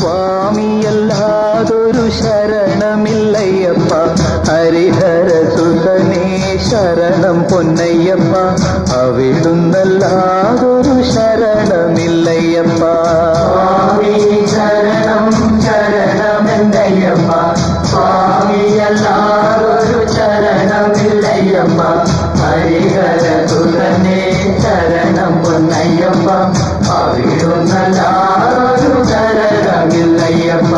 സ്വാമിയല്ലാതൊരു ശരണമില്ലയ്യപ്പ. ഹരിഹരസുതനേ ശരണം പൊന്നയ്യപ്പ. അവിടുന്നല്ലാതൊരു ശരണമില്ലയ്യപ്പ. സ്വാമി ശരണം ശരണമെന്നയ്യപ്പ. സ്വാമിയല്ലാതൊരു ശരണമില്ലയ്യപ്പ. ഹരിഹരസുതനേ ശരണം പൊന്നയ്യപ്പ. അവിടുന്നല്ലാതൊരു ശരണമില്ലയ്യപ്പ.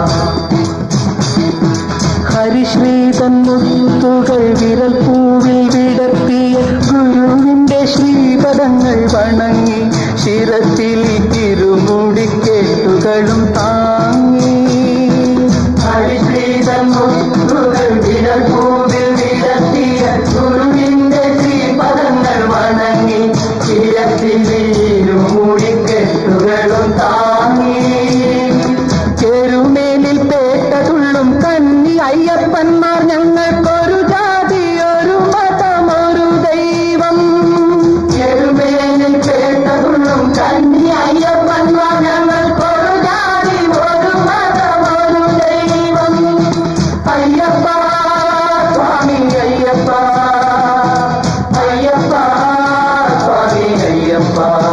ഹരിശ്രീതൻ മുത്തുകൾ വിരൽ പൂവിൽ വിടർത്തിയ ഗുരുവിന്റെ ശ്രീപദങ്ങൾ വണങ്ങി ശിരത്തിൽ ഇരുമുടിക്കെട്ടുകളും താങ്ങി. ഹരിശ്രീതൻ മുത്തുകൾ വിരൽ പൂവിൽ വിടർത്തിയ ഗുരുവിന്റെ ശ്രീപദങ്ങൾ വണങ്ങി ശിരത്തിൽ ഇരുമുടിക്കെട്ടുകളും താങ്ങി. ചെരുമേലിൽ പേട്ടതുള്ളും കന്നി അയ്യപ്പന്മാർ ഞങ്ങൾക്കൊരു ജാതി ഒരു മതം ഒരു ദൈവം. ചെറുമേലിൽ പേട്ടതുള്ളും കന്നി അയ്യപ്പന്മാർ ഞങ്ങൾക്കൊരു ജാതി ഒരു മതം ഒരു ദൈവം. അയ്യപ്പ സ്വാമി അയ്യപ്പ. അയ്യപ്പ സ്വാമി അയ്യപ്പ.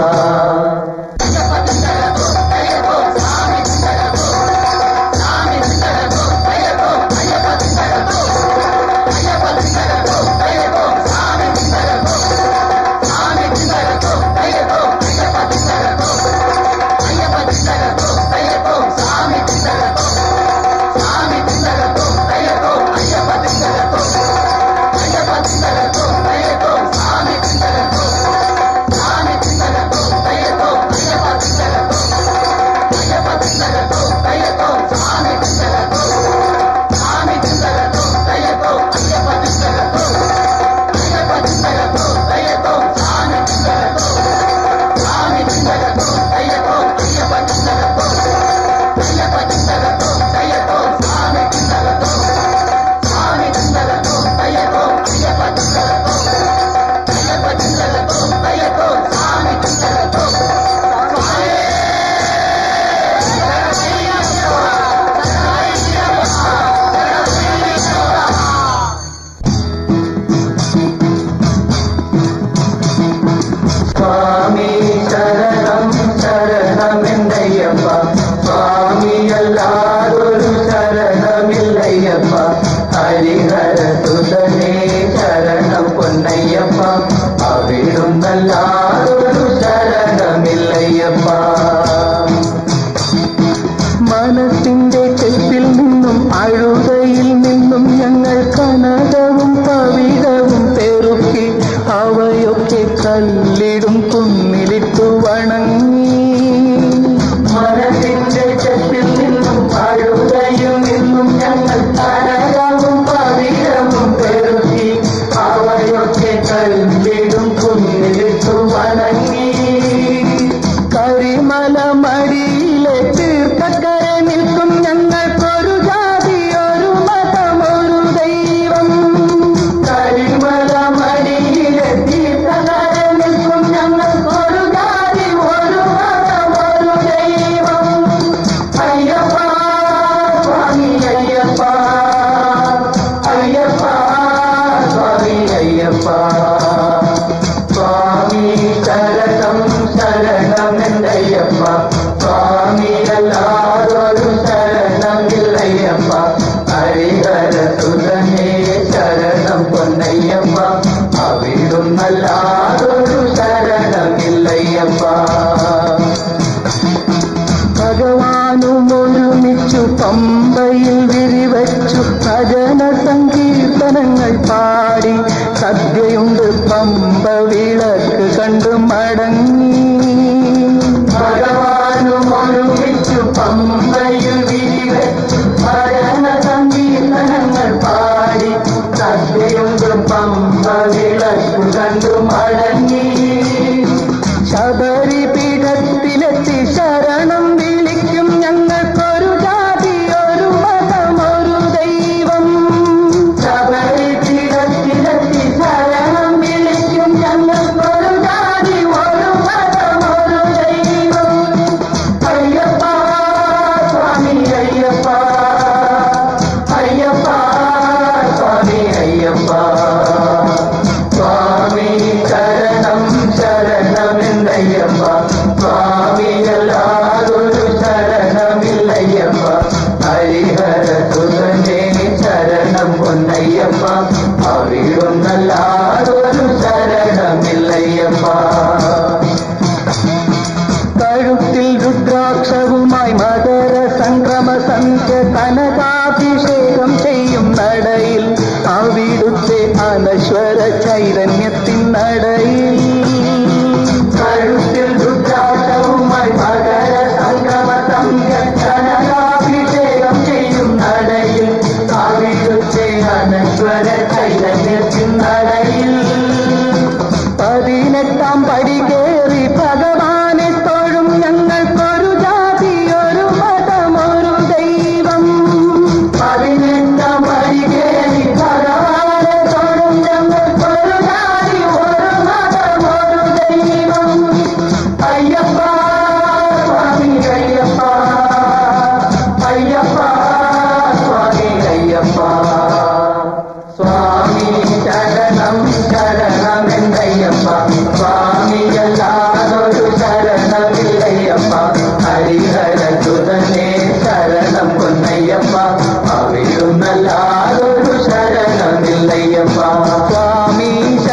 സ്വാമി ശരണം ശരണമെന്നയ്യപ്പ. സ്വാമിയല്ലാതൊരു ശരണമില്ലയ്യപ്പ. ഹരിഹരസുതനേ ശരണം പൊന്നയ്യപ്പ. അവിടുന്നല്ലാതൊരു ശരണമില്ലയ്യപ്പ. മനസ്സിന്റെ ചെപ്പിൽ നിന്നും അഴുതയിൽ നിന്നും ഞങ്ങൾ കനകവും പവിഴവും പെറുക്കി അവയൊക്കെ കല്ലിടും കുന്നിലിട്ടു വണങ്ങി. മനസ്സിന്റെ ചെപ്പിൽ നിന്നും അഴുതയിൽ നിന്നും ഞങ്ങൾ കനകവും പവിഴവും പെറുക്കി അവയൊക്കെ കല്ലിടും കുന്നിലിട്ടു വണങ്ങി. കരിമല മടിയിലെ തീർത്ഥക്കര നിൽക്കും ഞങ്ങൾക്കൊരു ജാതി ഒരു മതം ഒരു ദൈവം. കരിമല മടിയിലെ തീർത്ഥകര നിൽക്കും ഞങ്ങൾക്കൊരു ജാതി ഒരു മതം ഒരു ദൈവം. അയ്യപ്പ സ്വാമി അയ്യപ്പ. അയ്യപ്പ സ്വാമി അയ്യപ്പ. സ്വാമി ശരണം ശരണമെന്നയ്യപ്പ. സ്വാമിയല്ലാതൊരു ശരണമില്ലയ്യപ്പ. ഹരിഹരസുതനേ ശരണം പൊന്നയ്യപ്പ. അവിടുന്നല്ലാതൊരു ശരണമില്ലയ്യപ്പ. ഭഗവാനും ഒരുമിച്ചു പമ്പയിൽ വിരിവച്ചു ഭജന സങ്കീർത്തനങ്ങൾ പാടി സദ്യയുണ്ട് പമ്പ വിളക്ക് കണ്ടു മടങ്ങി. ഭഗവാനും ഒരുമിച്ചു പമ്പയിൽ വിരിവച്ചു ഭജന സങ്കീർത്തനങ്ങൾ പാടി സദ്യയുണ്ട് പമ്പ വിളക്ക് കണ്ടു മടങ്ങി. ശബരിപീഠത്തിലെത്തി ശരണം വിളിക്കും ഞങ്ങൾക്കൊരു ജാതി ഒരു മതം ഒരു ദൈവം. ശബരിപീഠത്തിലെത്തി ശരണം വിളിക്കും ഞങ്ങൾക്കൊരു ജാതി ഒരു മതം ഒരു ദൈവം. അയ്യപ്പ അവിടുന്നല്ലാതൊരു ശരണമില്ലയ്യപ്പ. കഴുത്തിൽ രുദ്രാക്ഷവുമായി മകര സംക്രമ സന്ധ്യ കനകാഭിഷേകം ചെയ്യും നടയിൽ അവിടുത്തെ അനശ്വര ചൈതന്യത്തിൻ നടയിൽ. കഴുത്തിൽ രുദ്രാക്ഷവുമായി മകര സംക്രമ സന്ധ്യ കനകാഭിഷേകം ചെയ്യും നടയിൽ അവിടുത്തെ അനശ്വര ചൈതന്യത്തിൻ നടയിൽ. 18 പടി കേറി ഭഗവാനെ തൊഴും ഞങ്ങൾക്കൊരു ജാതി ഒരു മതം ഒരു ദൈവം. 18 പടി കേറി ഭഗവാനെ തൊഴും ഞങ്ങൾക്കൊരു ജാതി ഒരു മതം ഒരു ദൈവം. അയ്യപ്പ സ്വാമി അയ്യപ്പ, അയ്യപ്പ സ്വാമി അയ്യപ്പ. സ്വാമി ശരണം ശരണമെന്നയ്യപ്പ, സ്വാമിയല്ലാതൊരു ശരണമില്ലയ്യപ്പ. ഹരിഹരസുതനെ ശരണം പൊന്നയ്യപ്പ, അവിടുന്നല്ലാതൊരു ശരണമില്ലയ്യപ്പ. സ്വാമി